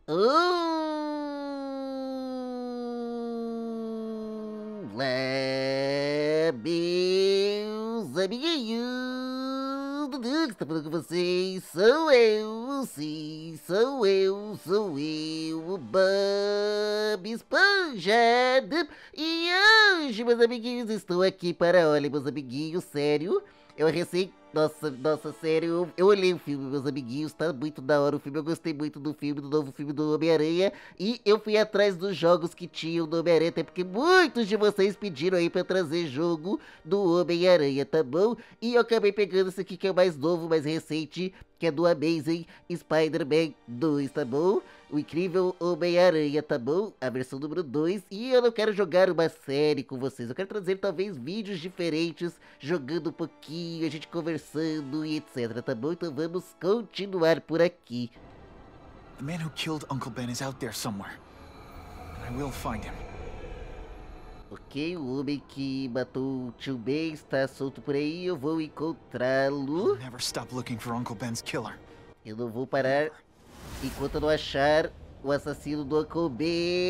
Olá, meus amiguinhos, tudo que está falando com vocês? Sou eu, sim, sou eu, o Bob Esponja. E hoje, meus amiguinhos, estou aqui para, olha, meus amiguinhos, sério, eu recém... Nossa, sério, eu olhei o filme, meus amiguinhos, tá muito da hora o filme, eu gostei muito do filme, do novo filme do Homem-Aranha, e eu fui atrás dos jogos que tinham do Homem-Aranha, até porque muitos de vocês pediram aí pra eu trazer jogo do Homem-Aranha, tá bom? E eu acabei pegando esse aqui que é o mais novo, mais recente, que é do Amazing Spider-Man 2, tá bom? O incrível Homem-Aranha, tá bom? A versão número 2. E eu não quero jogar uma série com vocês. Eu quero trazer talvez vídeos diferentes, jogando um pouquinho, a gente conversando e etc, tá bom? Então vamos continuar por aqui. The man who killed Uncle Ben is out there somewhere. And I will find him. Ok, o homem que matou o tio Ben está solto por aí, eu vou encontrá-lo. I'll never stop looking for Uncle Ben's killer. Eu não vou parar enquanto eu não achar o assassino do Uncle Ben.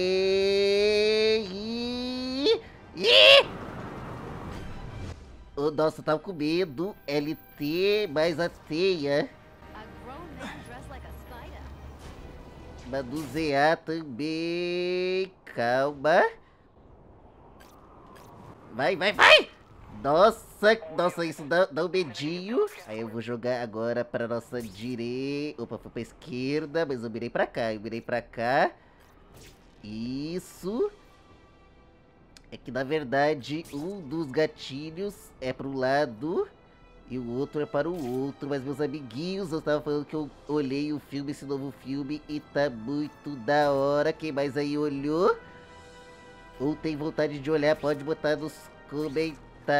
Oh, nossa, eu tava com medo. LT mais a teia. Manusear também. Calma. Vai! Nossa, isso dá um medinho. Aí eu vou jogar agora pra nossa direita. Opa, foi pra esquerda, mas eu virei pra cá. Isso. É que na verdade um dos gatilhos é pro lado e o outro é para o outro. Mas meus amiguinhos, eu tava falando que eu olhei o filme, esse novo filme, e tá muito da hora. Quem mais aí olhou? Ou tem vontade de olhar, pode botar nos comentários.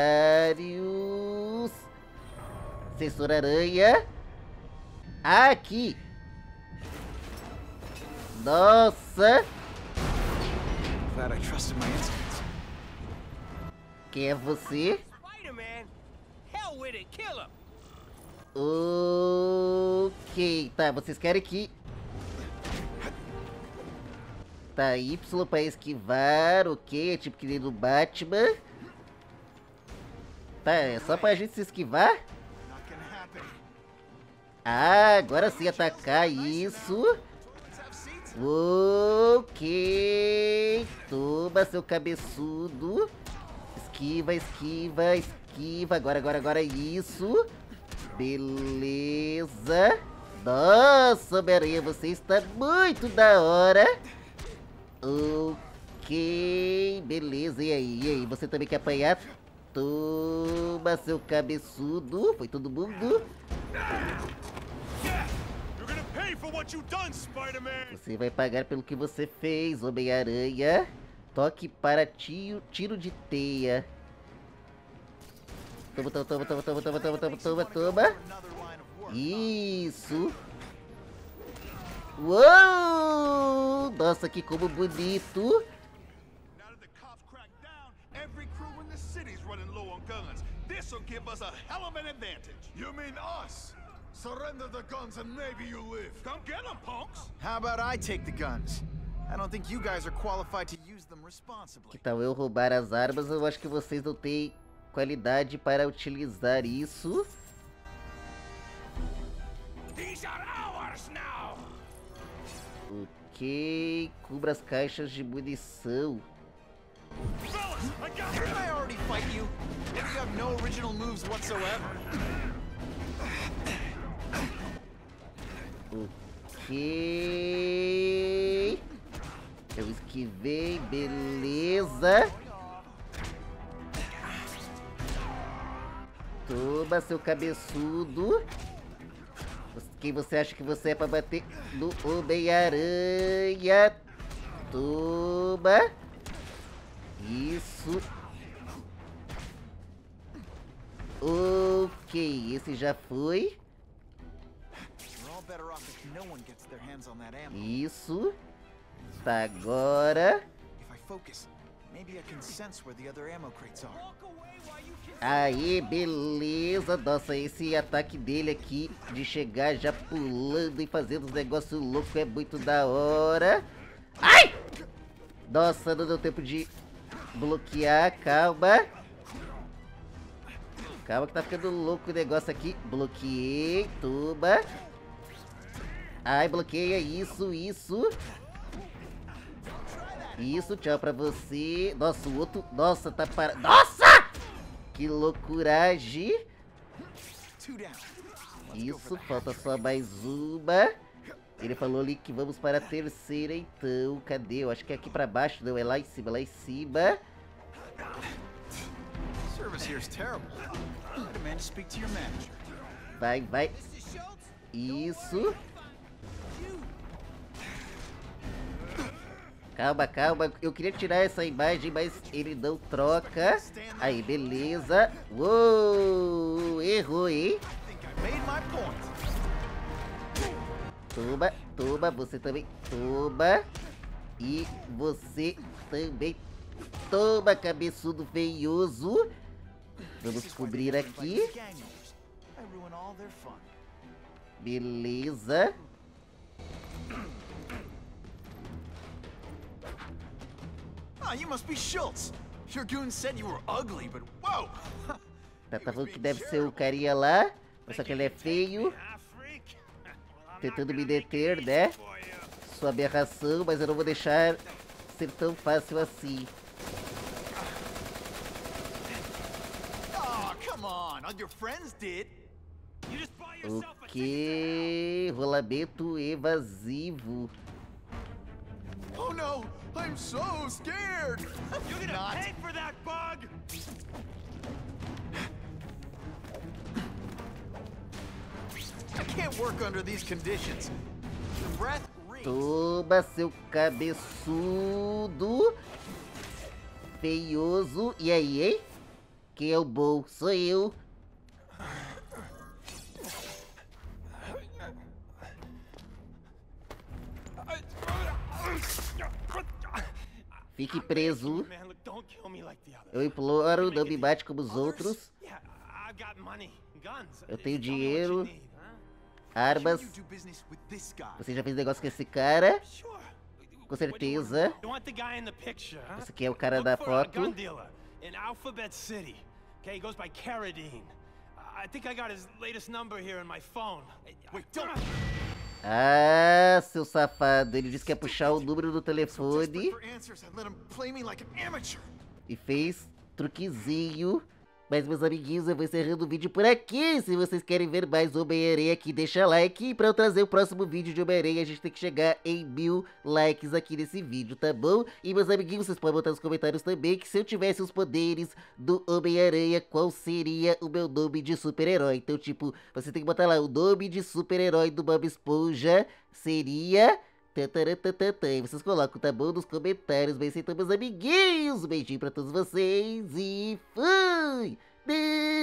Sensor aranha. Aqui. Nossa. Glad I trusted my instincts. Quem é você? Spider-Man? Hell with it, kill him! Ok, tá, vocês querem que... Tá, Y pra esquivar, ok, é tipo que nem do Batman. Tá, é só pra gente se esquivar? Not gonna happen. Ah, agora sim, atacar isso. Let's have seats. Ok, toma seu cabeçudo. Esquiva. Agora isso. Beleza. Nossa, Homem-Aranha, você está muito da hora. Ok, beleza. E aí? Você também quer apanhar? Toma seu cabeçudo. Foi todo mundo. You're gonna pay for what you done, Spider-Man! Você vai pagar pelo que você fez, Homem-Aranha. Toque para tiro de teia. Toma. Another line of work. Isso. Uou! Nossa, que como bonito. Now that the cops cracked down, every crew in the city's running low on guns. This'll give us a hell of an advantage. You mean us? Surrender the guns and maybe you live. Come get them, punks! How about I take the guns? I don't think you guys are qualified to use them Que responsibly. tal eu roubar as armas? Eu acho que vocês não têm qualidade para utilizar isso. These are ours now! Ok, cubra as caixas de munição. Fellas, I got Didn't I already fight you? You have no original moves whatsoever. Ok. Eu esquivei, beleza. Toma, seu cabeçudo. Quem você acha que você é pra bater no Homem-Aranha? Toma. Isso. Ok, esse já foi. We're all better off if no one gets their hands on that ammo. Isso. Tá, agora. If I focus, Maybe I can sense where the other ammo crates are. Walk away while you can. Aí, beleza. Nossa, esse ataque dele aqui, de chegar já pulando e fazendo uns negócios loucos, é muito da hora. Ai! Nossa, não deu tempo de bloquear, calma. Calma que tá ficando louco o negócio aqui. Bloqueei, toma. Ai, bloqueia, isso. Isso, tchau pra você. Nossa, o outro, nossa, tá parado. Nossa! Que loucuragem. Isso, falta só mais uma. Ele falou ali que vamos para a terceira, então. Cadê? Eu acho que é aqui pra baixo. Não, é lá em cima, lá em cima. Service here's terrible. I demand to speak to your manager. Vai, vai. Isso. Calma, calma. Eu queria tirar essa imagem, mas ele não troca. Aí, beleza. Uou! Errou, hein? Made my point. Toma, toma. Você também toma. E você também toma, cabeçudo feioso. Vamos descobrir aqui. I ruin all their fun. Beleza. Ah, you must be Schultz. Your goon said you were ugly, but whoa! Tá falando que deve ser o carinha lá. Só que ele é feio. Tentando me deter, né? Sua aberração, mas eu não vou deixar ser tão fácil assim. Oh, come on. All your friends did. You just buy yourself a ticket. Que rolamento evasivo. Oh no, I'm so scared. You're gonna pay for that, bug. I can't work under these conditions. The breath reeks. Toma, seu cabeçudo feioso. E aí, hein? Quem é o bom? Sou eu. Fique preso. Man, look, don't kill me like the others. Eu imploro, não me bate como os outros. Yeah, I got money, guns. Eu tenho Tell me what you dinheiro, need, huh? armas. You do business with this guy. Você já fez negócio com esse cara? Sure. Com certeza. You want the guy in the picture, huh? Esse aqui é o cara da Look for a foto. gun dealer in Alphabet City. Okay, he goes by Carradine. I think I got his latest number here in my phone. Wait, don't. Ah, seu safado. Ele disse que ia puxar o número do telefone Desperate for answers, I let him play me like an amateur. e fez truquezinho. Mas, meus amiguinhos, eu vou encerrando o vídeo por aqui. Se vocês querem ver mais Homem-Aranha aqui, deixa like. E pra eu trazer o próximo vídeo de Homem-Aranha, a gente tem que chegar em 1000 likes aqui nesse vídeo, tá bom? E, meus amiguinhos, vocês podem botar nos comentários também que se eu tivesse os poderes do Homem-Aranha, qual seria o meu nome de super-herói? Então, tipo, você tem que botar lá, o nome de super-herói do Bob Esponja seria... E vocês colocam, tá bom? Nos comentários. Bem, então, meus amiguinhos. Um beijinho pra todos vocês e fui!